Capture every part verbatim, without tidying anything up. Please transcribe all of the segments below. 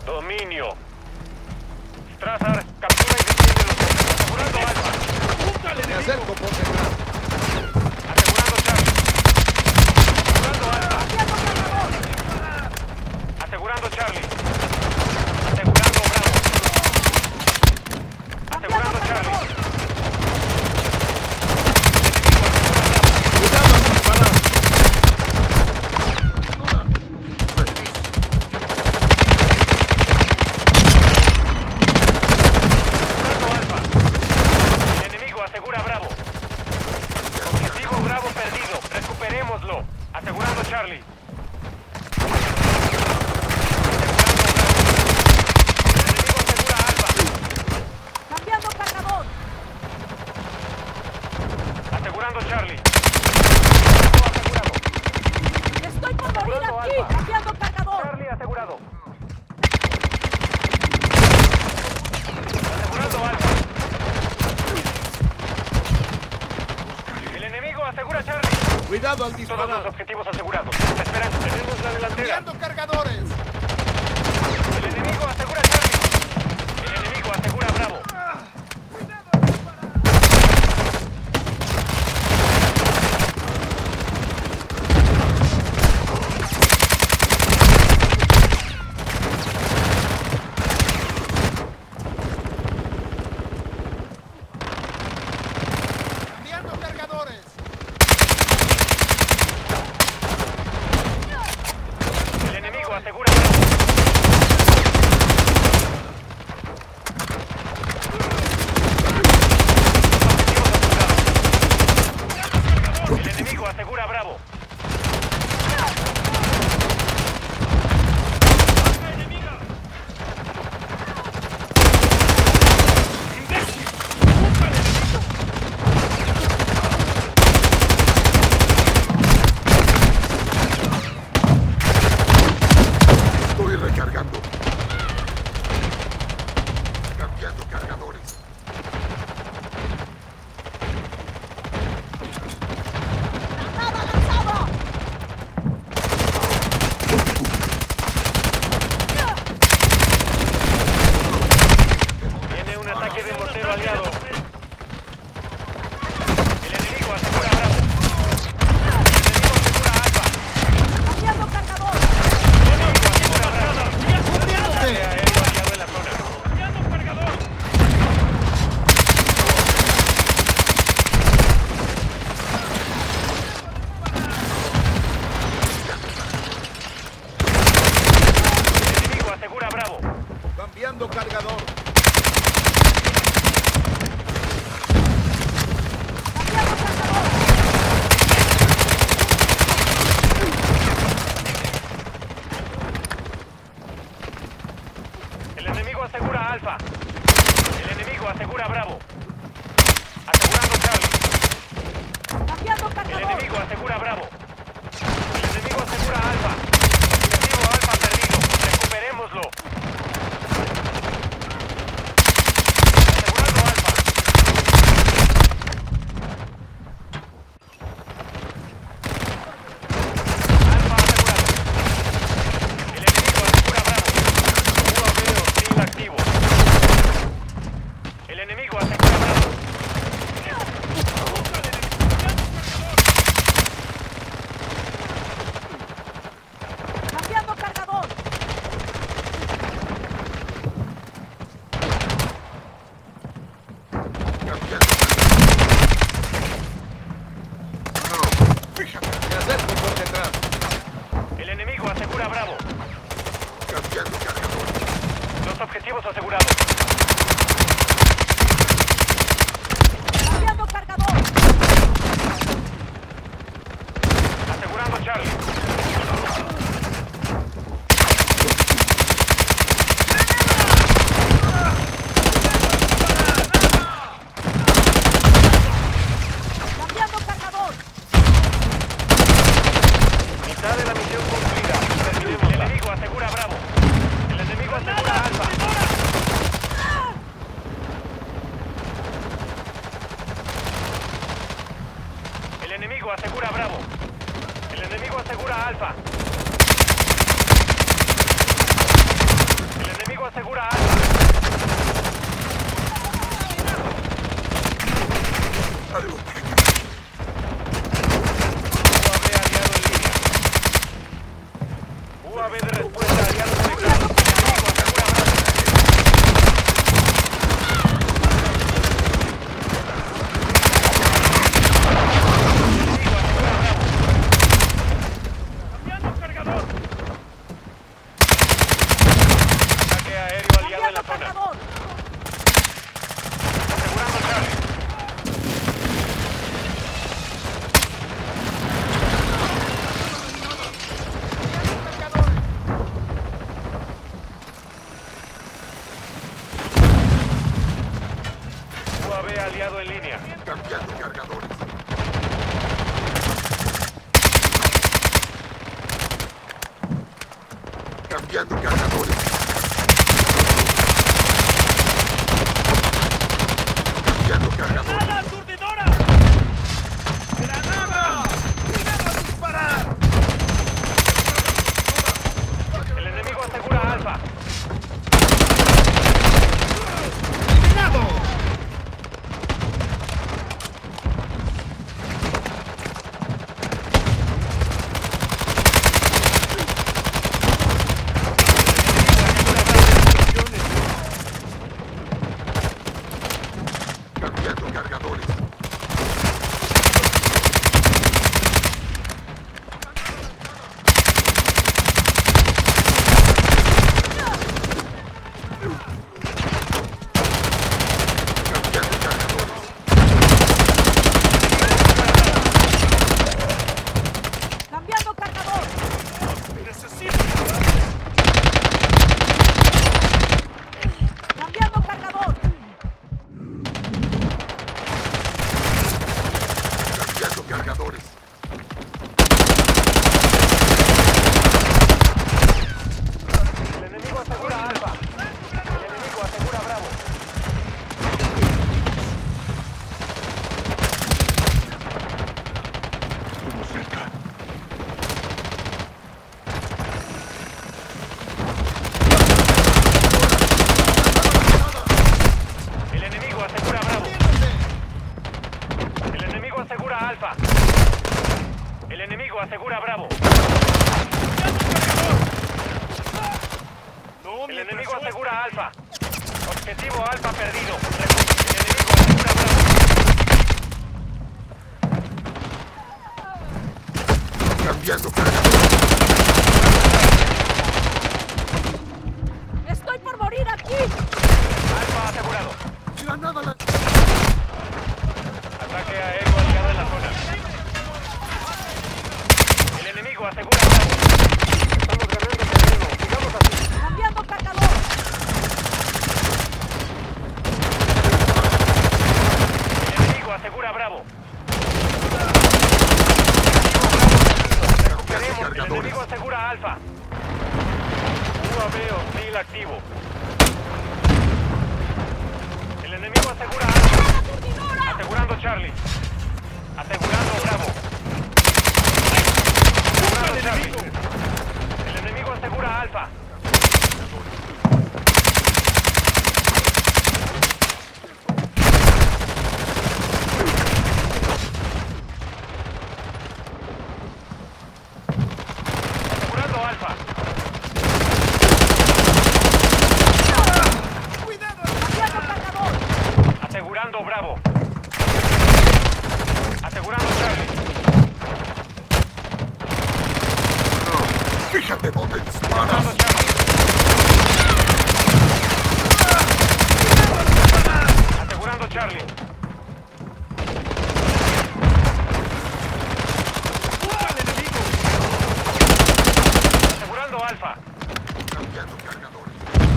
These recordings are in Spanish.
Dominio. Strasser, captura y defiende los puntos. Asegurando Alfa. Me acerco por detrás. Asegurando Charlie. Asegurando Alfa. Asegurando Charlie. Asegurando Bravo. Asegurando Charlie. Cuidado al disparar. Asegurando Alfa. El enemigo asegura Bravo. Objetivo Bravo perdido. Recuperémoslo. Asegurando Charlie. Cambiando cargador. Asegurando Charlie. Asegurado. Estoy por morir Asegurando aquí. Alfa. Cambiando cargador. Charlie asegurado. Asegurando Alfa. El enemigo asegura Charlie. Cuidado al Todos los disparar. objetivos asegurados. Esperan. Tenemos la delantera. Enviando cargadores. El enemigo asegura Charlie. El enemigo asegura Bravo. Enviando cargadores. El enemigo asegura Bravo. El enemigo asegura Bravo. Estoy recargando. Cambiando cargadores. ¡Granada lanzada! Viene un ataque de mortero aliado. El enemigo asegura Bravo. El enemigo asegura Alfa. Cambiando cargador. El enemigo asegura Bravo. Ataque aéreo aliado en la zona. El enemigo asegura Bravo. Cambiando cargador. Cambiando cargador. El enemigo asegura Alfa. El enemigo asegura Bravo. Asegurando Charlie. Cambiando El cargador. enemigo asegura Bravo. El enemigo asegura Alfa. Objetivo Alfa perdido. Recuperémoslo. Asegurando Alfa. Alfa asegurado. El enemigo asegura Bravo. U A V hostil activo. El enemigo asegura Bravo. Cambiando cargador. Cambiando Me acerco por detrás. El enemigo asegura Bravo. Cambiando cargadores. Los objetivos asegurados. Cambiando cargador. Asegurando Charlie. Cambiando cargador. Mitad de la misión cumplida. Terminemos. El enemigo asegura Bravo. El enemigo asegura Alfa. El enemigo asegura Bravo. El enemigo asegura Alfa. U A V de respuesta aliado conectado. Cambiando Enemigo asegura Bravo. Ataque aéreo aliado en la Cambiando zona. cargador. Asegurando Charlie. U A V aliado en línea. Cambiando cargadores. Cambiando cargadores. Cambiando cargadores. aturdidora! ¡Granada! ¡Cuidado a disparar! El enemigo asegura Alfa. ¡Eliminado! Cambiando cargadores. Cambiando cargadores. Cambiando cargador. Cambiando cargador. Cambiando cargadores. El enemigo asegura Alfa. El enemigo asegura Bravo. Estuvo cerca. El enemigo asegura Bravo. El enemigo asegura Alfa. El enemigo asegura Bravo. El enemigo asegura Alfa. Objetivo Alfa perdido. El enemigo asegura Bravo. Cambiando cargadores. Estoy por morir aquí. Alfa asegurado. Granada la... Ataque aéreo aliado en la zona. El enemigo asegura Bravo. Estamos ganando terreno. Sigamos así. Cambiando cargador. El enemigo asegura Bravo. Cambiando El cargadores. enemigo asegura Alfa. U A V hostil activo. El enemigo asegura Alfa. ¡Aturdidora! Asegurando Charlie. Asegurando Bravo. Asegurando Charlie. El enemigo asegura Alfa. Asegurando Alfa. Cambiando cargador. Asegurando Bravo. Asegurando Charlie. Fíjate dónde disparas. Asegurando Charlie. Asegurando Charlie. Asegurando Alfa. Cambiando cargadores.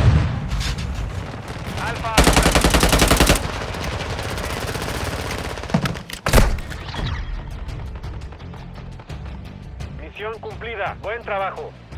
Alfa asegurando. Misión cumplida. Buen trabajo.